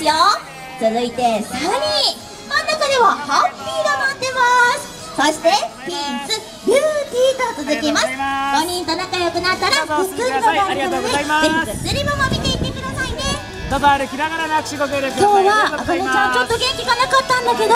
よ。続いてサニー、真ん中ではハッピーが待ってます。そしてピース、ビューティーと続きます。5人と仲良くなったらぐっすりもがあるので、ぜひぐっすりもも見ていってくださいね。 どうぞ歩きながらの握手ご協力ください。 今日はあかねちゃんちょっと元気がなかったんだけど、